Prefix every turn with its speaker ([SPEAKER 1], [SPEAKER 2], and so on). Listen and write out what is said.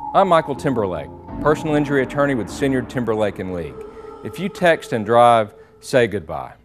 [SPEAKER 1] I'm Michael Timberlake, personal injury attorney with Senior Timberlake & League. If you text and drive, say goodbye.